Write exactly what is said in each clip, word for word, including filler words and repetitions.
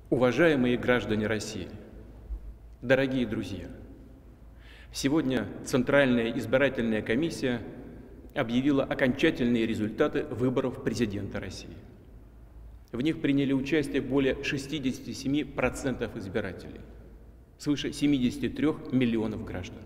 Уважаемые граждане России, дорогие друзья! Сегодня Центральная избирательная комиссия объявила окончательные результаты выборов президента России. В них приняли участие более шестидесяти семи процентов избирателей, свыше семидесяти трёх миллионов граждан.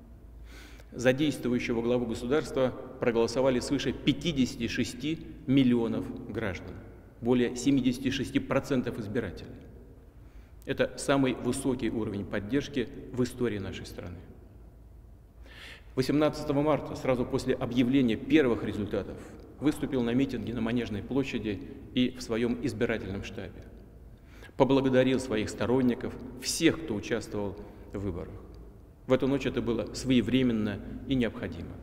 За действующего главу государства проголосовали свыше пятидесяти шести миллионов граждан, более семидесяти шести процентов избирателей. Это самый высокий уровень поддержки в истории нашей страны. восемнадцатого марта, сразу после объявления первых результатов, выступил на митинге на Манежной площади и в своем избирательном штабе. Поблагодарил своих сторонников, всех, кто участвовал в выборах. В эту ночь это было своевременно и необходимо.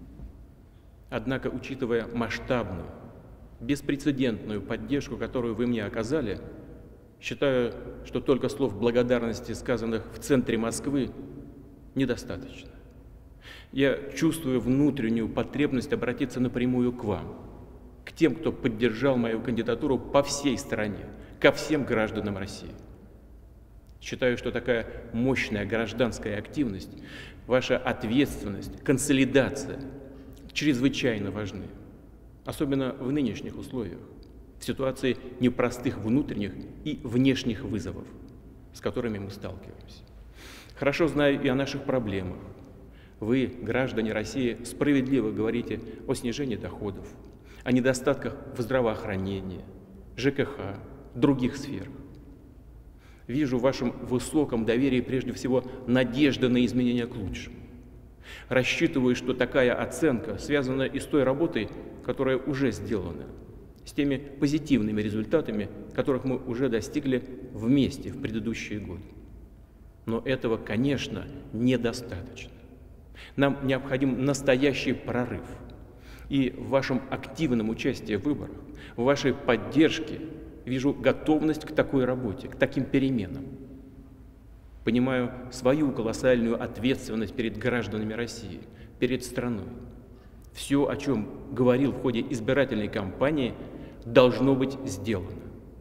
Однако, учитывая масштабную, беспрецедентную поддержку, которую вы мне оказали, считаю, что только слов благодарности, сказанных в центре Москвы, недостаточно. Я чувствую внутреннюю потребность обратиться напрямую к вам, к тем, кто поддержал мою кандидатуру по всей стране, ко всем гражданам России. Считаю, что такая мощная гражданская активность, ваша ответственность, консолидация чрезвычайно важны, особенно в нынешних условиях, в ситуации непростых внутренних и внешних вызовов, с которыми мы сталкиваемся. Хорошо знаю и о наших проблемах. Вы, граждане России, справедливо говорите о снижении доходов, о недостатках в здравоохранении, ЖКХ, других сферах. Вижу в вашем высоком доверии прежде всего надежды на изменения к лучшему. Рассчитываю, что такая оценка связана и с той работой, которая уже сделана, с теми позитивными результатами, которых мы уже достигли вместе в предыдущие годы. Но этого, конечно, недостаточно. Нам необходим настоящий прорыв. И в вашем активном участии в выборах, в вашей поддержке вижу готовность к такой работе, к таким переменам. Понимаю свою колоссальную ответственность перед гражданами России, перед страной. Все, о чем говорил в ходе избирательной кампании, должно быть сделано.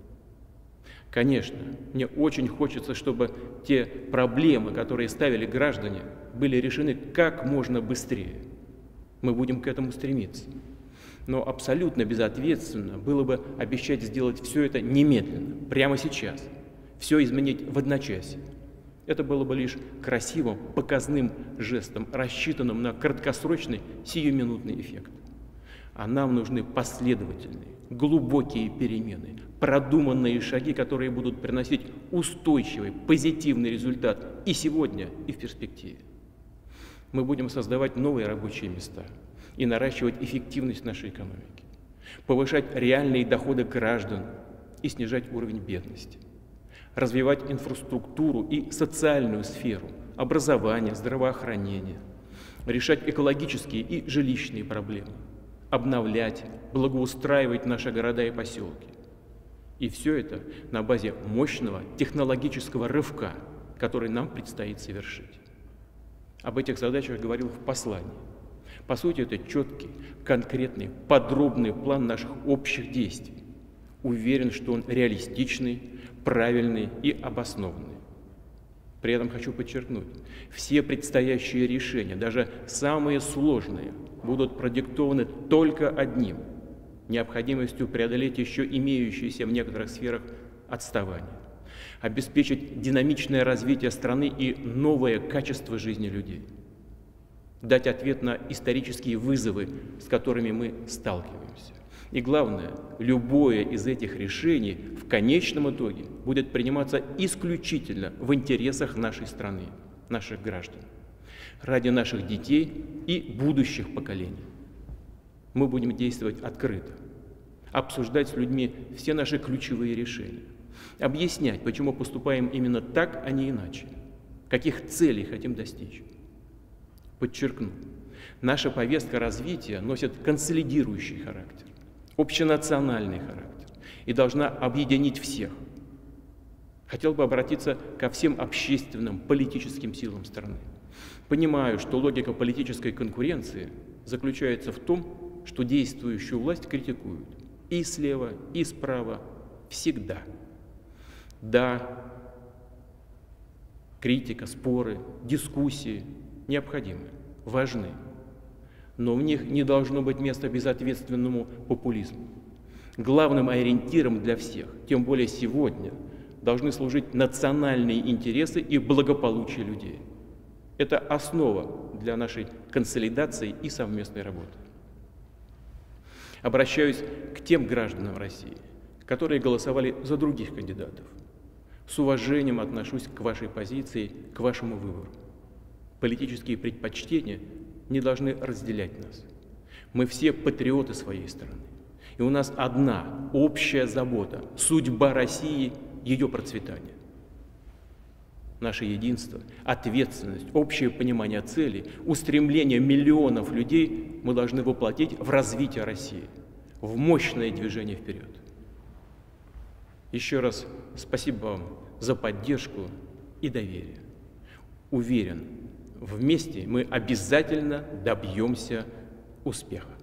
Конечно, мне очень хочется, чтобы те проблемы, которые ставили граждане, были решены как можно быстрее. Мы будем к этому стремиться. Но абсолютно безответственно было бы обещать сделать все это немедленно, прямо сейчас, все изменить в одночасье. Это было бы лишь красивым, показным жестом, рассчитанным на краткосрочный, сиюминутный эффект. А нам нужны последовательные, глубокие перемены, продуманные шаги, которые будут приносить устойчивый, позитивный результат и сегодня, и в перспективе. Мы будем создавать новые рабочие места и наращивать эффективность нашей экономики, повышать реальные доходы граждан и снижать уровень бедности, развивать инфраструктуру и социальную сферу, образование, здравоохранение, решать экологические и жилищные проблемы, обновлять, благоустраивать наши города и поселки. И все это на базе мощного технологического рывка, который нам предстоит совершить. Об этих задачах говорил в послании. По сути, это четкий, конкретный, подробный план наших общих действий. Уверен, что он реалистичный, правильный и обоснованный. При этом хочу подчеркнуть, все предстоящие решения, даже самые сложные, будут продиктованы только одним – необходимостью преодолеть еще имеющиеся в некоторых сферах отставания, обеспечить динамичное развитие страны и новое качество жизни людей, дать ответ на исторические вызовы, с которыми мы сталкиваемся. И главное, любое из этих решений в конечном итоге будет приниматься исключительно в интересах нашей страны, наших граждан, ради наших детей и будущих поколений. Мы будем действовать открыто, обсуждать с людьми все наши ключевые решения, объяснять, почему поступаем именно так, а не иначе, каких целей хотим достичь. Подчеркну, наша повестка развития носит консолидирующий характер, общенациональный характер и должна объединить всех. Хотел бы обратиться ко всем общественным, политическим силам страны. Понимаю, что логика политической конкуренции заключается в том, что действующую власть критикуют и слева, и справа всегда. Да, критика, споры, дискуссии необходимы, важны, но в них не должно быть места безответственному популизму. Главным ориентиром для всех, тем более сегодня, должны служить национальные интересы и благополучие людей. Это основа для нашей консолидации и совместной работы. Обращаюсь к тем гражданам России, которые голосовали за других кандидатов. С уважением отношусь к вашей позиции, к вашему выбору. Политические предпочтения не должны разделять нас. Мы все патриоты своей страны. И у нас одна общая забота – судьба России, ее процветание. Наше единство, ответственность, общее понимание цели, устремление миллионов людей мы должны воплотить в развитие России, в мощное движение вперед. Еще раз спасибо вам за поддержку и доверие. Уверен, вместе мы обязательно добьемся успеха.